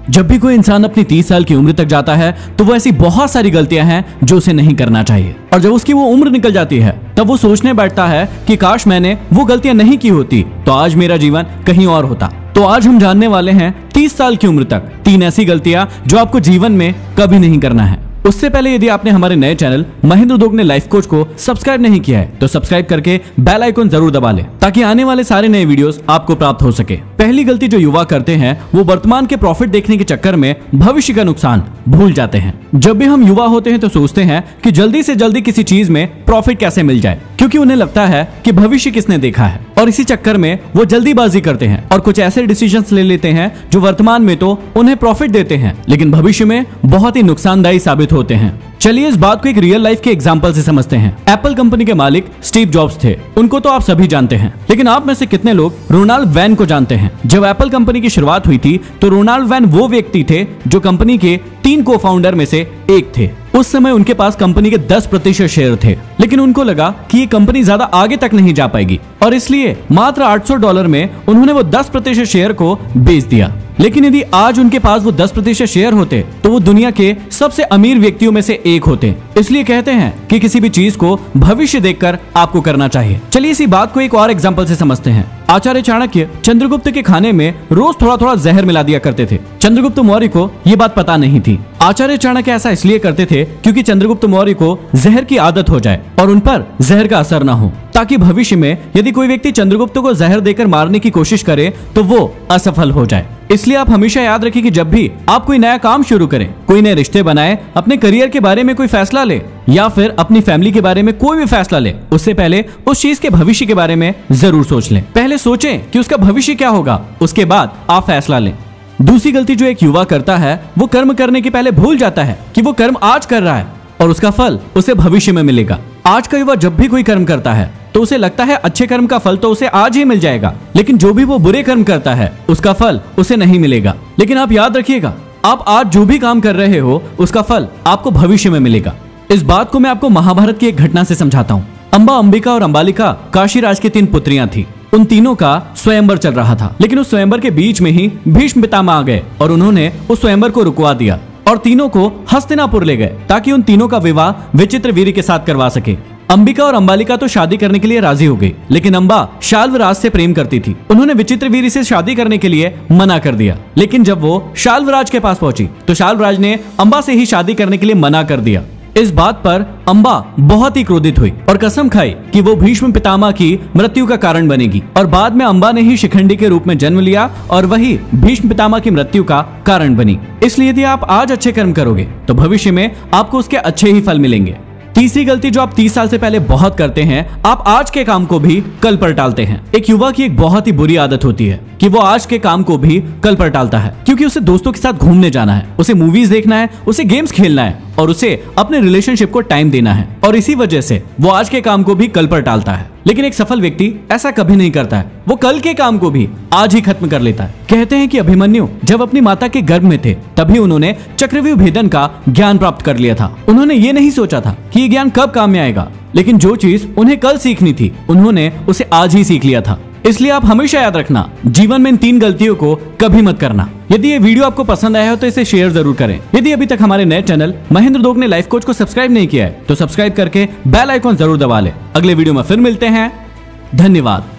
जब भी कोई इंसान अपनी 30 साल की उम्र तक जाता है तो वो ऐसी बहुत सारी गलतियां हैं जो उसे नहीं करना चाहिए, और जब उसकी वो उम्र निकल जाती है तब वो सोचने बैठता है कि काश मैंने वो गलतियां नहीं की होती तो आज मेरा जीवन कहीं और होता। तो आज हम जानने वाले हैं 30 साल की उम्र तक 3 ऐसी गलतियां जो आपको जीवन में कभी नहीं करना है। उससे पहले यदि आपने हमारे नए channel Mahendra Dogne life coach को सब्सक्राइब नहीं किया है तो सब्सक्राइब करके बेल आइकन जरूर दबा लें ताकि आने वाले सारे नए वीडियोस आपको प्राप्त हो सके। पहली गलती जो युवा करते हैं वो वर्तमान के प्रॉफिट देखने के चक्कर में भविष्य का नुकसान भूल जाते हैं। जब भी हम युवा होते हैं तो सोचते हैं कि जल्दी से जल्दी किसी चीज में प्रॉफिट कैसे मिल जाए, क्योंकि उन्हें लगता है कि भविष्य किसने देखा है, और इसी चक्कर में वो जल्दीबाजी करते हैं और कुछ ऐसे डिसीजंस ले लेते हैं जो वर्तमान में तो उन्हें प्रॉफिट देते हैं लेकिन भविष्य में बहुत ही नुकसानदायी साबित होते हैं। चलिए इस बात को एक रियल लाइफ के एग्जांपल से समझते हैं। एप्पल कंपनी के मालिक स्टीव जॉब्स थे, उनको तो आप सभी जानते हैं, लेकिन आप में से कितने लोग रोनाल्ड वैन को जानते हैं? जब एप्पल कंपनी की शुरुआत हुई थी तो रोनाल्ड वैन वो व्यक्ति थे जो कंपनी के 3 को फाउंडर में से एक थे। उस समय उनके पास कंपनी के 10% शेयर थे, लेकिन उनको लगा कि ये कंपनी ज्यादा आगे तक नहीं जा पाएगी और इसलिए मात्र $800 में उन्होंने वो 10% शेयर को बेच दिया। लेकिन यदि आज उनके पास वो 10% शेयर होते तो वो दुनिया के सबसे अमीर व्यक्तियों में से एक होते। इसलिए कहते हैं कि किसी भी चीज को भविष्य देखकर आपको करना चाहिए। चलिए इसी बात को एक और एग्जांपल से समझते हैं। आचार्य चाणक्य चंद्रगुप्त के खाने में रोज थोड़ा थोड़ा जहर मिला दिया करते थे। चंद्रगुप्त मौर्य को ये बात पता नहीं थी। आचार्य चाणक्य ऐसा इसलिए करते थे क्योंकि चंद्रगुप्त मौर्य को जहर की आदत हो जाए और उन पर जहर का असर न हो, ताकि भविष्य में यदि कोई व्यक्ति चंद्रगुप्त को जहर देकर मारने की कोशिश करे तो वो असफल हो जाए। इसलिए आप हमेशा याद रखें कि जब भी आप कोई नया काम शुरू करें, कोई नए रिश्ते बनाए, अपने करियर के बारे में कोई फैसला ले या फिर अपनी फैमिली के बारे में कोई भी फैसला ले, उससे पहले उस चीज के भविष्य के बारे में जरूर सोच लें। पहले सोचें कि उसका भविष्य क्या होगा, उसके बाद आप फैसला लें। दूसरी गलती जो एक युवा करता है वो कर्म करने के पहले भूल जाता है कि वो कर्म आज कर रहा है और उसका फल उसे भविष्य में मिलेगा। आज का युवा जब भी कोई कर्म करता है तो उसे लगता है अच्छे कर्म का फल तो उसे आज ही मिल जाएगा, लेकिन जो भी वो बुरे कर्म करता है उसका फल उसे नहीं मिलेगा। लेकिन आप याद रखिएगा, आप आज जो भी काम कर रहे हो उसका फल आपको भविष्य में मिलेगा। इस बात को मैं आपको महाभारत की एक घटना से समझाता हूँ। अंबा, अंबिका और अंबालिका काशीराज की 3 पुत्रियां थी। उन तीनों का स्वयंवर चल रहा था, लेकिन उस स्वयंवर के बीच में ही भीष्म पितामह आ गए और उन्होंने उस स्वयंवर को रुकवा दिया और तीनों को हस्तिनापुर ले गए ताकि उन तीनों का विवाह विचित्रवीर्य के साथ करवा सके। अंबिका और अंबालिका तो शादी करने के लिए राजी हो गई, लेकिन अंबा शाल्वराज से प्रेम करती थी। उन्होंने विचित्रवीर्य से शादी करने के लिए मना कर दिया, लेकिन जब वो शाल्वराज के पास पहुंची तो शाल्वराज ने अंबा से ही शादी करने के लिए मना कर दिया। इस बात पर अंबा बहुत ही क्रोधित हुई और कसम खाई कि वो भीष्म पितामह की मृत्यु का कारण बनेगी, और बाद में अंबा ने ही शिखंडी के रूप में जन्म लिया और वही भीष्म पितामह की मृत्यु का कारण बनी। इसलिए यदि आप आज अच्छे कर्म करोगे तो भविष्य में आपको उसके अच्छे ही फल मिलेंगे। तीसरी गलती जो आप 30 साल से पहले बहुत करते हैं, आप आज के काम को भी कल पर टालते हैं। एक युवा की एक बहुत ही बुरी आदत होती है कि वो आज के काम को भी कल पर टालता है, क्योंकि उसे दोस्तों के साथ घूमने जाना है, उसे मूवीज देखना है, उसे गेम्स खेलना है और उसे अपने रिलेशनशिप को टाइम देना है, और इसी वजह से वो आज के काम को भी कल पर टालता है। लेकिन एक सफल व्यक्ति ऐसा कभी नहीं करता है, वो कल के काम को भी आज ही खत्म कर लेता है। कहते हैं कि अभिमन्यु जब अपनी माता के गर्भ में थे तभी उन्होंने चक्रव्यूह भेदन का ज्ञान प्राप्त कर लिया था। उन्होंने ये नहीं सोचा था कि ये ज्ञान कब काम में आएगा, लेकिन जो चीज उन्हें कल सीखनी थी उन्होंने उसे आज ही सीख लिया था। इसलिए आप हमेशा याद रखना, जीवन में इन 3 गलतियों को कभी मत करना। यदि ये वीडियो आपको पसंद आया हो तो इसे शेयर जरूर करें। यदि अभी तक हमारे नए channel Mahendra Dogne life coach को सब्सक्राइब नहीं किया है तो सब्सक्राइब करके बेल आइकन जरूर दबा लें। अगले वीडियो में फिर मिलते हैं। धन्यवाद।